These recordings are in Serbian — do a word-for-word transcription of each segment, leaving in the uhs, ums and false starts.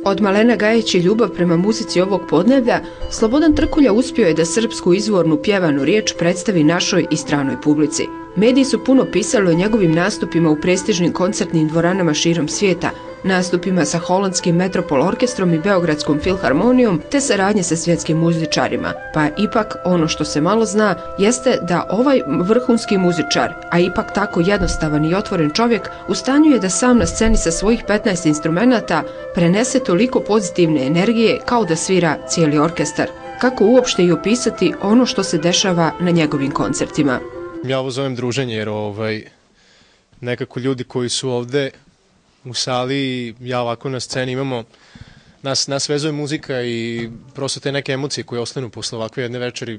Od malena gajeći ljubav prema muzici ovog podneblja, Slobodan Trkulja uspio je da srpsku izvornu pjevanu riječ predstavi našoj i stranoj publici. Mediji su puno pisali o njegovim nastupima u prestižnim koncertnim dvoranama širom svijeta, nastupima sa holandskim Metropol orkestrom i Beogradskom filharmonijom, te saradnje sa svjetskim muzičarima. Pa ipak ono što se malo zna jeste da ovaj vrhunski muzičar, a ipak tako jednostavan i otvoren čovjek, u stanju je da sam na sceni sa svojih petnaest instrumenata prenese toliko pozitivne energije kao da svira cijeli orkestar. Kako uopšte i opisati ono što se dešava na njegovim koncertima? Ja ovo zovem druženje, jer ovaj, nekako ljudi koji su ovde u sali i ja ovako na sceni imamo, nas, nas vezuje muzika i prosto te neke emocije koje ostanu posle ovakve jedne večeri,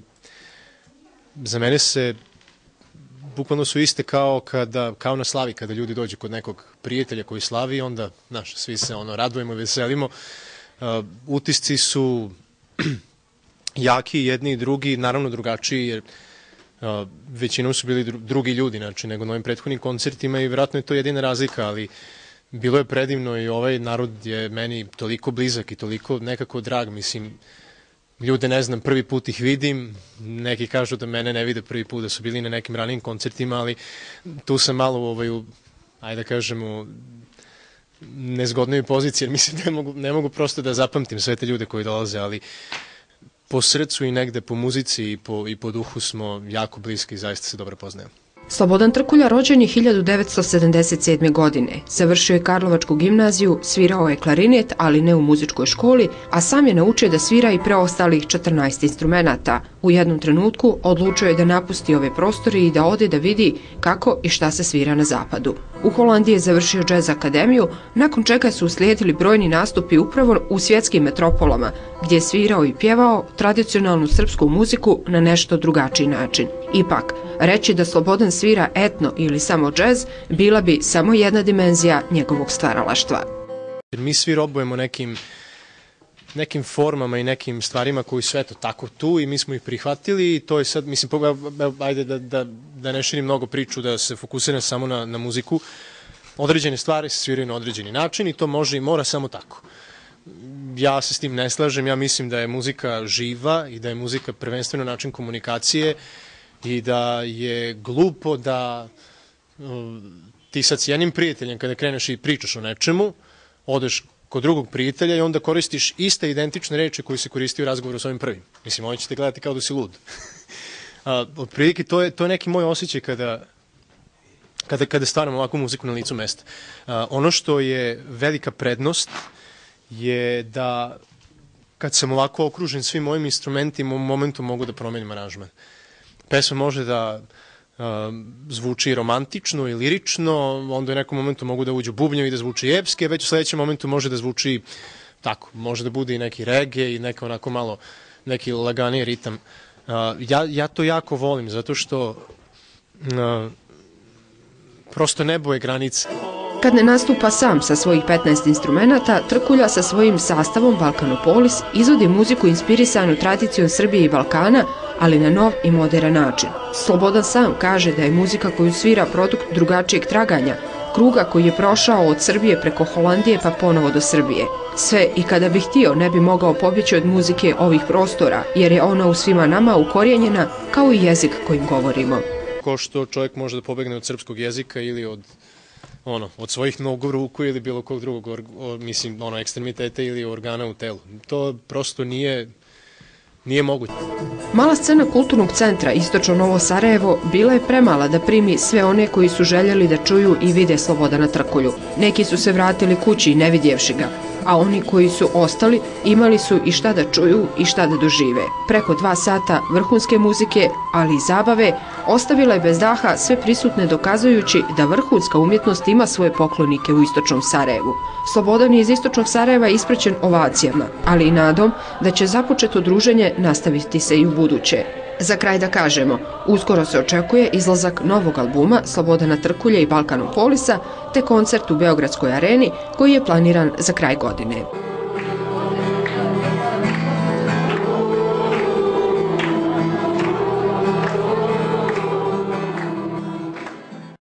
za mene se bukvalno su iste kao, kada, kao na slavi, kada ljudi dođu kod nekog prijatelja koji slavi, onda, znaš, svi se ono radujemo, veselimo. Uh, utisci su jaki jedni i drugi, naravno drugačiji, jer Uh, većinom su bili dru drugi ljudi, znači, nego na ovim prethodnim koncertima i vjerojatno je to jedina razlika, ali bilo je predivno i ovaj narod je meni toliko blizak i toliko nekako drag, mislim, ljude ne znam, prvi put ih vidim, neki kažu da mene ne vide prvi put, da su bili na nekim ranijim koncertima, ali tu sam malo u ovaj, ajde da kažemo, nezgodnoj poziciji, jer mislim ne mogu, ne mogu prosto da zapamtim sve te ljude koji dolaze, ali po srcu i negde po muzici i po, i po duhu smo jako bliski i zaista se dobro poznajemo. Slobodan Trkulja rođen je hiljadu devetsto sedamdeset sedme. godine. Završio je Karlovačku gimnaziju, svirao je klarinet, ali ne u muzičkoj školi, a sam je naučio da svira i preostalih četrnaest instrumenata. U jednom trenutku odlučio je da napusti ove prostore i da ode da vidi kako i šta se svira na zapadu. U Holandiji je završio džez akademiju, nakon čega su uslijedili brojni nastupi upravo u svjetskim metropolama, gdje je svirao i pjevao tradicionalnu srpsku muziku na nešto drugačiji način. Ipak, reći da Slobodan svira etno ili samo džez bila bi samo jedna dimenzija njegovog stvaralaštva. Mi svi robujemo nekim, nekim formama i nekim stvarima koji su eto tako tu i mi smo ih prihvatili i to je sad, mislim, ajde da, da, da ne širim mnogo priču, da se fokusiram samo na, na muziku. Određene stvari se sviraju na određeni način i to može i mora samo tako. Ja se s tim ne slažem, ja mislim da je muzika živa i da je muzika prvenstveno način komunikacije i da je glupo da uh, ti sad s jednim prijateljem kada kreneš i pričaš o nečemu, odeš kod drugog prijatelja i onda koristiš iste identične reči koje se koristi u razgovoru s ovim prvim. Mislim, oni će te gledati kao da si lud. uh, otprilike, to je, to je neki moj osjećaj kada, kada, kada stvaram ovakvu muziku na licu mesta. Uh, ono što je velika prednost je da kad sam ovako okružen svim mojim instrumentima, u momentu mogu da promenim aranžman. Pesma može da uh, zvuči romantično i lirično, onda u nekom momentu mogu da uđu bubnjevi i da zvuči epske, već u sljedećem momentu može da zvuči tako, može da bude i neki reggae i neka onako malo, neki laganiji ritam. Uh, ja, ja to jako volim, zato što uh, prosto ne boje granice. Kad ne nastupa sam sa svojih petnaest instrumenata, Trkulja sa svojim sastavom Balkanopolis izvodi muziku inspirisanu tradicijom Srbije i Balkana, ali na nov i modern način. Slobodan sam kaže da je muzika koju svira produkt drugačijeg traganja, kruga koji je prošao od Srbije preko Holandije pa ponovo do Srbije. Sve i kada bi htio ne bi mogao pobjeći od muzike ovih prostora, jer je ona u svima nama ukorijenjena kao i jezik kojim govorimo. Ko što čovjek može da pobegne od srpskog jezika ili od ono, od svojih nogu, ruku ili bilo kog drugog, or, or, mislim, ono, ekstremiteta ili organa u telu. To prosto nije, nije moguće. Mala scena kulturnog centra Istočno Novo Sarajevo bila je premala da primi sve one koji su željeli da čuju i vide Slobodana Trkulju. Neki su se vratili kući ne vidjevši ga, a oni koji su ostali imali su i šta da čuju i šta da dožive. Preko dva sata vrhunske muzike, ali i zabave, ostavila je bez daha sve prisutne dokazujući da vrhunska umjetnost ima svoje poklonike u Istočnom Sarajevu. Slobodan je iz Istočnog Sarajeva ispraćen ovacijama, ali i nadom da će započeto druženje nastaviti se i u buduće. Za kraj da kažemo, uskoro se očekuje izlazak novog albuma Slobodana Trkulje i Balkanopolisa te koncert u Beogradskoj areni koji je planiran za kraj godine.